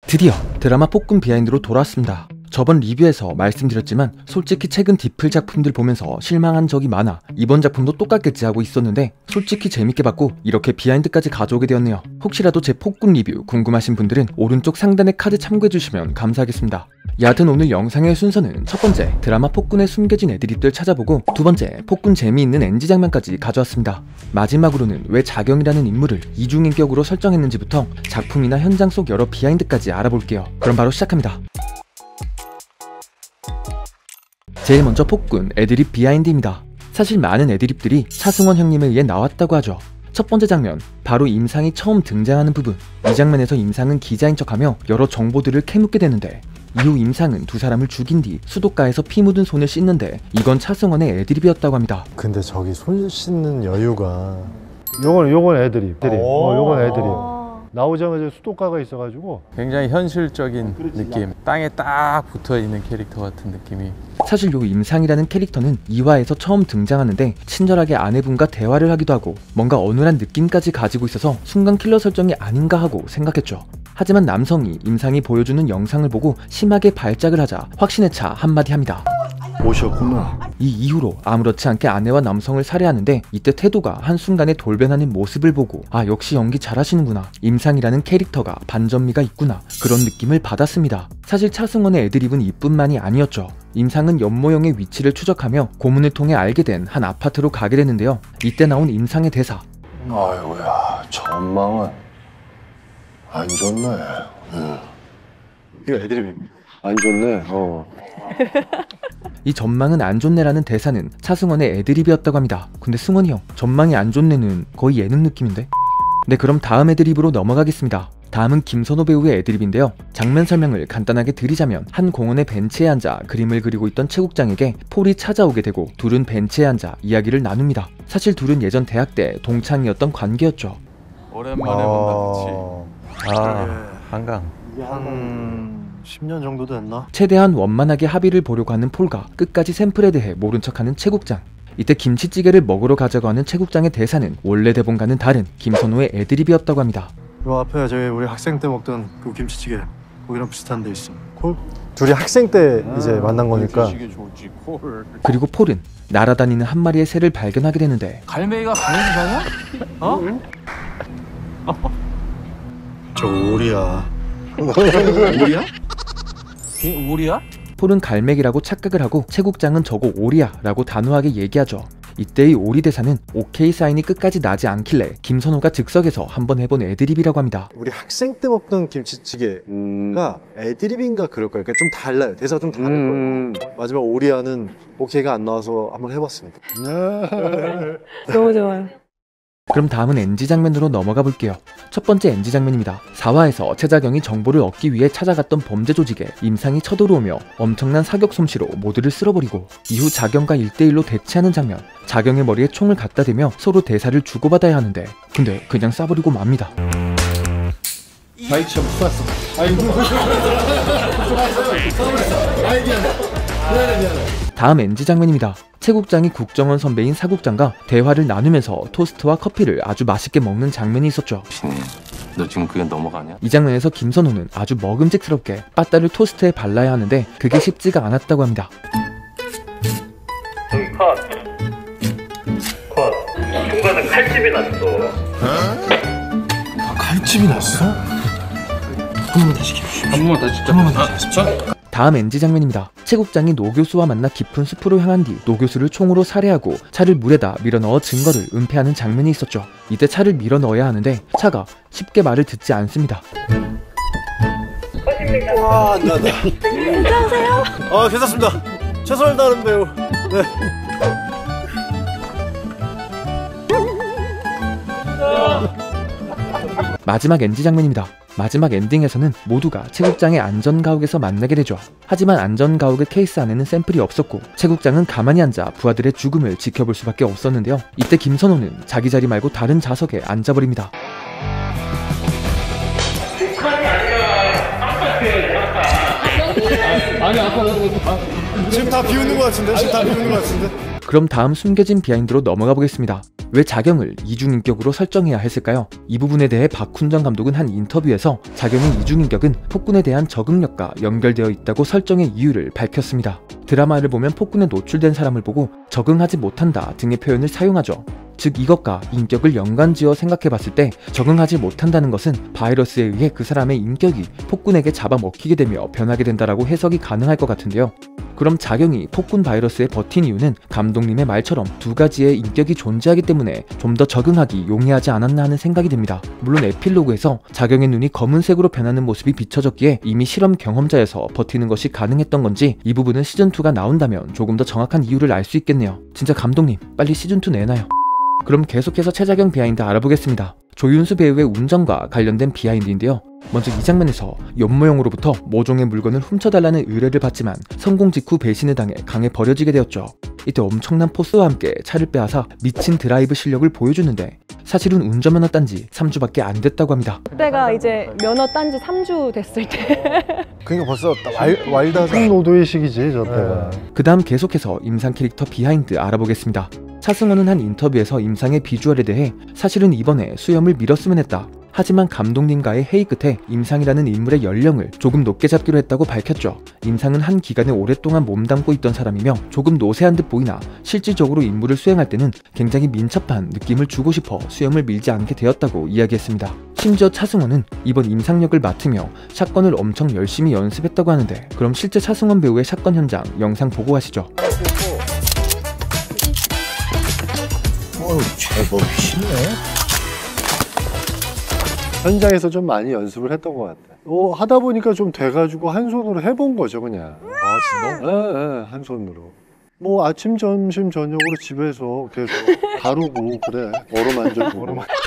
드디어 드라마 폭군 비하인드로 돌아왔습니다. 저번 리뷰에서 말씀드렸지만 솔직히 최근 디플 작품들 보면서 실망한 적이 많아 이번 작품도 똑같겠지 하고 있었는데 솔직히 재밌게 봤고 이렇게 비하인드까지 가져오게 되었네요. 혹시라도 제 폭군 리뷰 궁금하신 분들은 오른쪽 상단의 카드 참고해주시면 감사하겠습니다. 여하튼 오늘 영상의 순서는 첫 번째 드라마 폭군에 숨겨진 애드립들 찾아보고 두 번째 폭군 재미있는 NG 장면까지 가져왔습니다. 마지막으로는 왜 자경이라는 인물을 이중인격으로 설정했는지부터 작품이나 현장 속 여러 비하인드까지 알아볼게요. 그럼 바로 시작합니다. 제일 먼저 폭군 애드립 비하인드입니다. 사실 많은 애드립들이 차승원 형님에 의해 나왔다고 하죠. 첫 번째 장면, 바로 임상이 처음 등장하는 부분. 이 장면에서 임상은 기자인 척하며 여러 정보들을 캐묻게 되는데 이후 임상은 두 사람을 죽인 뒤 수도가에서 피 묻은 손을 씻는데 이건 차승원의 애드립이었다고 합니다. 근데 저기 손 씻는 여유가 요건 애드립. 요건 애드립. 나오자마자 수도가가 있어가지고 굉장히 현실적인 느낌, 땅에 딱 붙어있는 캐릭터 같은 느낌이. 사실 요 임상이라는 캐릭터는 2화에서 처음 등장하는데 친절하게 아내분과 대화를 하기도 하고 뭔가 어눌한 느낌까지 가지고 있어서 순간 킬러 설정이 아닌가 하고 생각했죠. 하지만 남성이 임상이 보여주는 영상을 보고 심하게 발작을 하자 확신에 차 한마디 합니다. 오셨구나. 이 이후로 아무렇지 않게 아내와 남성을 살해하는데 이때 태도가 한순간에 돌변하는 모습을 보고 아 역시 연기 잘하시는구나, 임상이라는 캐릭터가 반전미가 있구나, 그런 느낌을 받았습니다. 사실 차승원의 애드립은 이뿐만이 아니었죠. 임상은 연모형의 위치를 추적하며 고문을 통해 알게 된 한 아파트로 가게 되는데요. 이때 나온 임상의 대사. 아이고야, 전망은 안 좋네. 이거 애드립입니다. 안 좋네. 이 전망은 안 좋네라는 대사는 차승원의 애드립이었다고 합니다. 근데 승원이 형, 전망이 안 좋네는 거의 예능 느낌인데? 네, 그럼 다음 애드립으로 넘어가겠습니다. 다음은 김선호 배우의 애드립인데요. 장면 설명을 간단하게 드리자면 한 공원의 벤치에 앉아 그림을 그리고 있던 최국장에게 폴이 찾아오게 되고 둘은 벤치에 앉아 이야기를 나눕니다. 사실 둘은 예전 대학 때 동창이었던 관계였죠. 오랜만에 본다, 그치? 한강. 한 10년 정도 됐나? 최대한 원만하게 합의를 보려고 하는 폴과 끝까지 샘플에 대해 모른 척하는 최국장. 이때 김치찌개를 먹으러 가자고 하는 최국장의 대사는 원래 대본과는 다른 김선호의 애드립이었다고 합니다. 요 앞에 저희 우리 학생 때 먹던 그 김치찌개 거기랑 비슷한 데 있어. 콜? 둘이 학생 때 이제 만난 거니까. 그리고 폴은 날아다니는 한 마리의 새를 발견하게 되는데 갈매기가 강해지잖아? 저 오리야. 오리야? 오리야? 폴은 갈매기라고 착각을 하고 최국장은 저거 오리야 라고 단호하게 얘기하죠. 이때의 오리 대사는 오케이 사인이 끝까지 나지 않길래 김선호가 즉석에서 한번 해본 애드립이라고 합니다. 우리 학생 때 먹던 김치찌개가 애드립인가 그럴 거예요. 그러니까 좀 달라요. 대사가 좀 다를 거예요. 마지막 오리야는 오케이가 안 나와서 한번 해봤습니다. 너무 좋아요. 그럼 다음은 NG 장면으로 넘어가 볼게요. 첫 번째 NG 장면입니다. 4화에서 최자경이 정보를 얻기 위해 찾아갔던 범죄 조직에 임상이 쳐들어오며 엄청난 사격 솜씨로 모두를 쓸어버리고 이후 자경과 1대1로 대치하는 장면. 자경의 머리에 총을 갖다 대며 서로 대사를 주고받아야 하는데 근데 그냥 쏴버리고 맙니다. 바이크 못 쐈어. 다음 NG 장면입니다. 최국장이 국정원 선배인 사국장과 대화를 나누면서 토스트와 커피를 아주 맛있게 먹는 장면이 있었죠. 너 지금 그게 넘어가냐? 이 장면에서 김선호는 아주 먹음직스럽게 빠따를 토스트에 발라야 하는데 그게 쉽지가 않았다고 합니다. 컷. 중간에 칼집이 났어. 칼집이 났어? 한 번만 다시 해주십시오. 한 번만 다시 진짜. 다음 NG 장면입니다. 최국장이 노 교수와 만나 깊은 숲으로 향한 뒤 노 교수를 총으로 살해하고 차를 물에다 밀어넣어 증거를 은폐하는 장면이 있었죠. 이때 차를 밀어넣어야 하는데 차가 쉽게 말을 듣지 않습니다. 와, 안 돼, 안 돼. 괜찮으세요? 괜찮습니다. 최선을 다하는 배우. 네. 마지막 NG 장면입니다. 마지막 엔딩에서는 모두가 최국장의 안전가옥에서 만나게 되죠. 하지만 안전가옥의 케이스 안에는 샘플이 없었고 최국장은 가만히 앉아 부하들의 죽음을 지켜볼 수밖에 없었는데요. 이때 김선호는 자기 자리 말고 다른 좌석에 앉아버립니다. 지금 다 비웃는 것 같은데? 그럼 다음 숨겨진 비하인드로 넘어가 보겠습니다. 왜 자경을 이중인격으로 설정해야 했을까요? 이 부분에 대해 박훈정 감독은 한 인터뷰에서 자경의 이중인격은 폭군에 대한 적응력과 연결되어 있다고 설정의 이유를 밝혔습니다. 드라마를 보면 폭군에 노출된 사람을 보고 적응하지 못한다 등의 표현을 사용하죠. 즉 이것과 인격을 연관지어 생각해봤을 때 적응하지 못한다는 것은 바이러스에 의해 그 사람의 인격이 폭군에게 잡아먹히게 되며 변하게 된다라고 해석이 가능할 것 같은데요. 그럼 자경이 폭군 바이러스에 버틴 이유는 감독님의 말처럼 두 가지의 인격이 존재하기 때문에 좀 더 적응하기 용이하지 않았나 하는 생각이 듭니다. 물론 에필로그에서 자경의 눈이 검은색으로 변하는 모습이 비춰졌기에 이미 실험 경험자여서 버티는 것이 가능했던 건지 이 부분은 시즌2가 나온다면 조금 더 정확한 이유를 알 수 있겠네요. 진짜 감독님 빨리 시즌2 내놔요. 그럼 계속해서 최자경 비하인드 알아보겠습니다. 조윤수 배우의 운전과 관련된 비하인드인데요. 먼저 이 장면에서 연모형으로부터 모종의 물건을 훔쳐달라는 의뢰를 받지만 성공 직후 배신을 당해 강에 버려지게 되었죠. 이때 엄청난 포스와 함께 차를 빼앗아 미친 드라이브 실력을 보여주는데 사실은 운전면허 딴 지 3주밖에 안 됐다고 합니다. 그때가 이제 면허 딴 지 3주 됐을 때. 그러니까 벌써 와일드하다. 노도의 시기지 저 때가. 그 다음 계속해서 임상 캐릭터 비하인드 알아보겠습니다. 차승원은 한 인터뷰에서 임상의 비주얼에 대해 사실은 이번에 수염을 밀었으면 했다. 하지만 감독님과의 회의 끝에 임상이라는 인물의 연령을 조금 높게 잡기로 했다고 밝혔죠. 임상은 한 기간에 오랫동안 몸담고 있던 사람이며 조금 노쇠한 듯 보이나 실질적으로 임무를 수행할 때는 굉장히 민첩한 느낌을 주고 싶어 수염을 밀지 않게 되었다고 이야기했습니다. 심지어 차승원은 이번 임상 역을 맡으며 샷건을 엄청 열심히 연습했다고 하는데 그럼 실제 차승원 배우의 샷건 현장 영상 보고 가시죠. 제법 쉽네. 현장에서 좀 많이 연습을 했던 것 같아. 하다 보니까 좀 돼가지고 한 손으로 해본 거죠 그냥. 아 진짜? 네, 한 손으로. 뭐 아침, 점심, 저녁으로 집에서 계속 다루고 그래. 어루만져주고.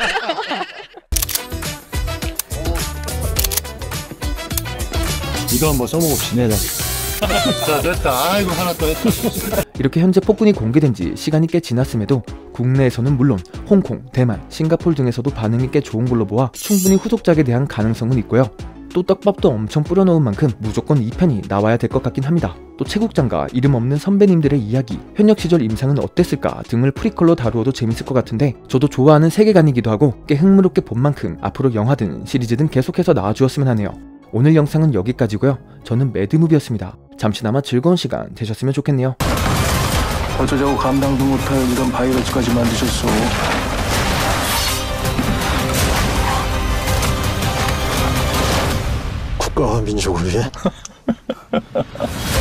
이거 한번 써먹읍시다. 자 됐다. 아이고 하나 또 했다. 이렇게 현재 폭군이 공개된 지 시간이 꽤 지났음에도 국내에서는 물론 홍콩, 대만, 싱가포르 등에서도 반응이 꽤 좋은 걸로 보아 충분히 후속작에 대한 가능성은 있고요. 또 떡밥도 엄청 뿌려놓은 만큼 무조건 2편이 나와야 될 것 같긴 합니다. 또 채국장과 이름 없는 선배님들의 이야기, 현역 시절 임상은 어땠을까 등을 프리퀄로 다루어도 재밌을 것 같은데 저도 좋아하는 세계관이기도 하고 꽤 흥미롭게 본 만큼 앞으로 영화든 시리즈든 계속해서 나와주었으면 하네요. 오늘 영상은 여기까지고요. 저는 매드무비였습니다. 잠시나마 즐거운 시간 되셨으면 좋겠네요. 어쩌자고 감당도 못할 이런 바이러스까지 만드셨어. 국가와 민족을 위해